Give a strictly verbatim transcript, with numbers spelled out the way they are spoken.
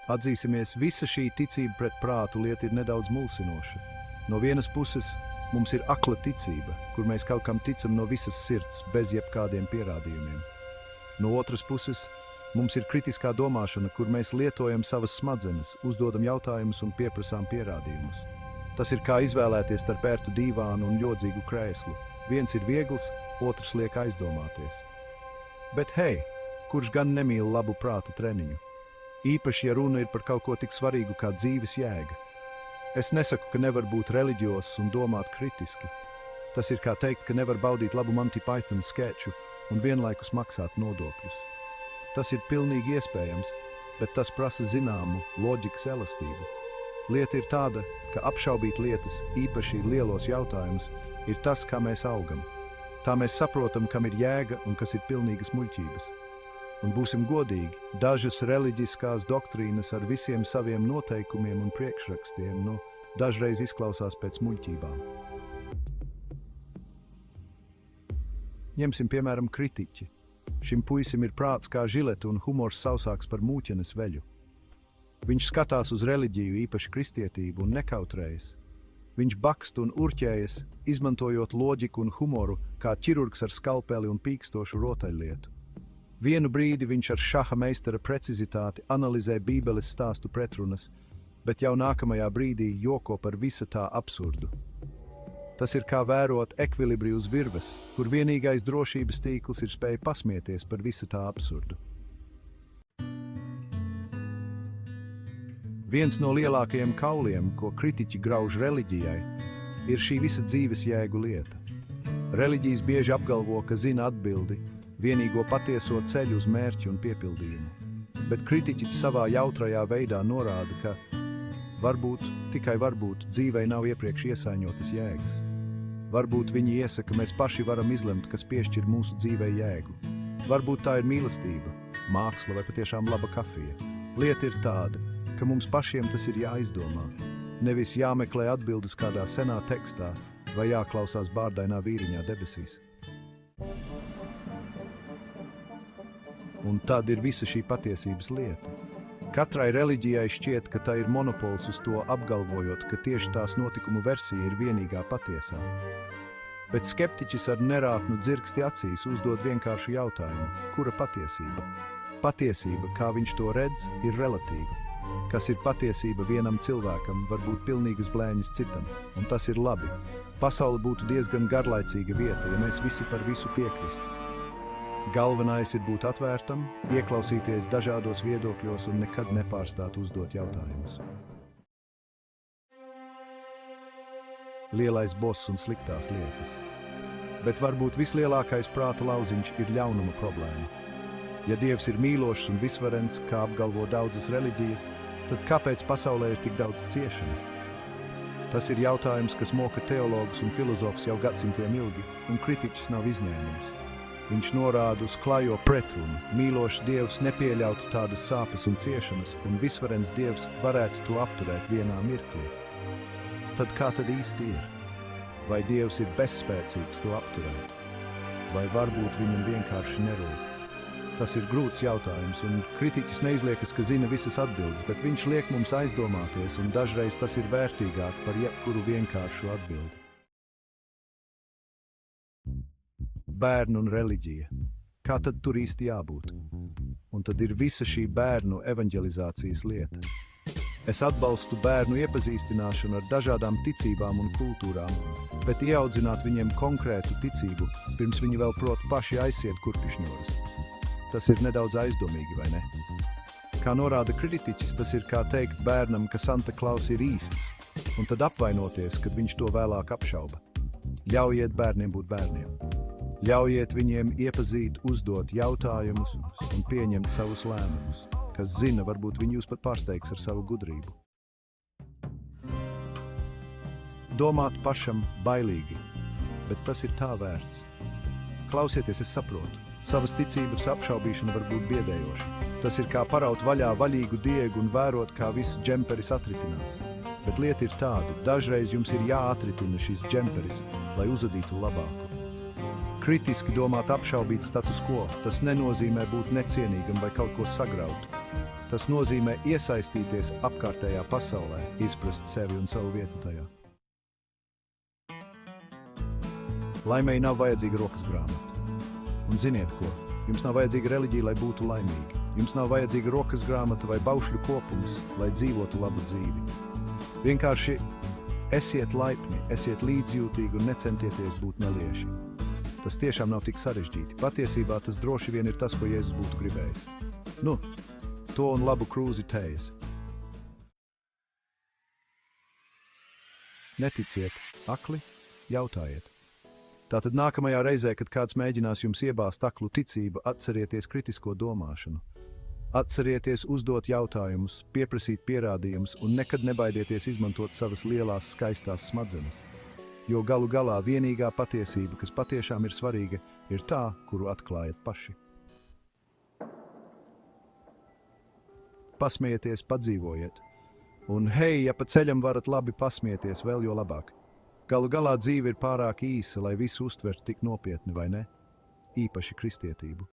Atzīsimies, visa šī ticība pret prātu lieta ir nedaudz mulsinoša. No vienas puses mums ir akla ticība, kur mēs kaut kam ticam no visas sirds, bez jebkādiem pierādījumiem. No otras puses mums ir kritiskā domāšana, kur mēs lietojam savas smadzenes, uzdodam jautājumus un pieprasām pierādījumus. Tas ir kā izvēlēties starp ērtu dīvānu un ļodzīgu krēslu. Viens ir viegls, otrs liek aizdomāties. Bet hei, kurš gan nemīl labu prāta treniņu? Īpaši, ja runa ir par kaut ko tik svarīgu kā dzīves jēga. Es nesaku, ka nevar būt reliģios un domāt kritiski. Tas ir kā teikt, ka nevar baudīt labu Monty Python skeču un vienlaikus maksāt nodokļus. Tas ir pilnīgi iespējams, bet tas prasa zināmu loģikas elastību. Lieta ir tāda, ka apšaubīt lietas, īpaši lielos jautājumus, ir tas, kā mēs augam. Tā mēs saprotam, kam ir jēga un kas ir pilnīgas muļķības. Un būsim godīgi, dažas reliģiskās doktrīnas ar visiem saviem noteikumiem un priekšrakstiem, nu, dažreiz izklausās pēc muļķībām. Ņemsim, piemēram, kritiķi. Šim puisim ir prāts kā žilete un humors sausāks par mūķenes veļu. Viņš skatās uz reliģiju, īpaši kristietību, un nekautrējas. Viņš bakst un urķējas, izmantojot loģiku un humoru, kā ķirurgs ar skalpeli un pīkstošu rotaļlietu. Vienu brīdi viņš ar šaha meistara precizitāti analizē Bībeles stāstu pretrunas, bet jau nākamajā brīdī joko par visa tā absurdu. Tas ir kā vērot ekvilibriju uz virves, kur vienīgais drošības tīkls ir spēja pasmieties par visa tā absurdu. Viens no lielākajiem kauliem, ko kritiķi grauž reliģijai, ir šī visa dzīves jēgu lieta. Reliģijas bieži apgalvo, ka zina atbildi, vienīgo patieso ceļu uz mērķi un piepildījumu. Bet kritiķis savā jautrajā veidā norāda, ka varbūt, tikai varbūt, dzīvei nav iepriekš iesaiņotas jēgas. Varbūt viņi iesaka, mēs paši varam izlemt, kas piešķir mūsu dzīvei jēgu. Varbūt tā ir mīlestība, māksla vai patiešām laba kafija. Lieta ir tāda, ka mums pašiem tas ir jāizdomā. Nevis jāmeklē atbildes kādā senā tekstā vai jāklausās bārdainā vīriņā debesīs. Un tad ir visa šī patiesības lieta. Katrai reliģijai šķiet, ka tā ir monopols uz to, apgalvojot, ka tieši tās notikumu versija ir vienīgā patiesā. Bet skeptiķis ar nerātnu dzirksti acīs uzdod vienkāršu jautājumu, kura patiesība? Patiesība, kā viņš to redz, ir relatīva. Kas ir patiesība vienam cilvēkam, var būt pilnīgas blēņas citam, un tas ir labi. Pasaule būtu diezgan garlaicīga vieta, ja mēs visi par visu piekristu. Galvenais ir būt atvērtam, ieklausīties dažādos viedokļos un nekad nepārstāt uzdot jautājumus. Lielais boss un sliktās lietas. Bet varbūt vislielākais prāta lauziņš ir ļaunuma problēma. Ja Dievs ir mīlošs un visvarens, kā apgalvo daudzas reliģijas, tad kāpēc pasaulē ir tik daudz ciešana? Tas ir jautājums, kas moka teologus un filozofus jau gadsimtiem ilgi, un kritiķis nav izņēmums. Viņš norāda uz klajo pretrunu. Mīlošs Dievs nepieļautu tādas sāpes un ciešanas, un visvarens Dievs varētu to apturēt vienā mirklī. Tad kā tad īsti ir? Vai Dievs ir bezspēcīgs to apturēt? Vai varbūt viņam vienkārši nerūp? Tas ir grūts jautājums, un kritiķis neizliekas, ka zina visas atbildes, bet viņš liek mums aizdomāties, un dažreiz tas ir vērtīgāk par jebkuru vienkāršu atbildi. Bērnu un reliģija. Kā tad tur īsti jābūt? Un tad ir visa šī bērnu evanģelizācijas lieta. Es atbalstu bērnu iepazīstināšanu ar dažādām ticībām un kultūrām, bet ieaudzināt viņiem konkrētu ticību, pirms viņi vēl prot paši aiziet kurpišņoras. Tas ir nedaudz aizdomīgi, vai ne? Kā norāda kritiķis, tas ir kā teikt bērnam, ka Santa Klaus ir īsts, un tad apvainoties, kad viņš to vēlāk apšauba. Ļaujiet bērniem būt bērniem. Ļaujiet viņiem iepazīt, uzdot jautājumus un pieņemt savus lēmumus, kas zina, varbūt viņi jūs pat pārsteigs ar savu gudrību. Domāt pašam bailīgi, bet tas ir tā vērts. Klausieties, es saprotu, savas ticības apšaubīšana var būt biedējoša. Tas ir kā paraut vaļā vaļīgu diegu un vērot, kā viss džemperis atritinās. Bet lieta ir tāda, dažreiz jums ir jāatritina šis džemperis, lai uzadītu labāku. Kritiski domāt apšaubīt status quo, tas nenozīmē būt necienīgam vai kaut ko sagraut. Tas nozīmē iesaistīties apkārtējā pasaulē, izprast sevi un savu vietu tajā. Laimei nav vajadzīga rokas grāmata. Un ziniet ko? Jums nav vajadzīga reliģija, lai būtu laimīgi. Jums nav vajadzīga rokas grāmata vai baušļu kopums, lai dzīvotu labu dzīvi. Vienkārši esiet laipni, esiet līdzjūtīgi un necentieties būt nelieši. Tas tiešām nav tik sarežģīti. Patiesībā tas droši vien ir tas, ko Jēzus būtu gribējis. Nu, to un labu krūzi tējas. Neticiet, akli, jautājiet. Tātad nākamajā reizē, kad kāds mēģinās jums iebāzt aklu ticību, atcerieties kritisko domāšanu. Atcerieties uzdot jautājumus, pieprasīt pierādījumus un nekad nebaidieties izmantot savas lielās, skaistās smadzenes. Jo galu galā vienīgā patiesība, kas patiešām ir svarīga, ir tā, kuru atklājat paši. Pasmieties, padzīvojiet. Un hei, ja pa ceļam varat labi pasmieties, vēl jo labāk. Galu galā dzīve ir pārāk īsa, lai visu uztvertu tik nopietni, vai ne? Īpaši kristietību.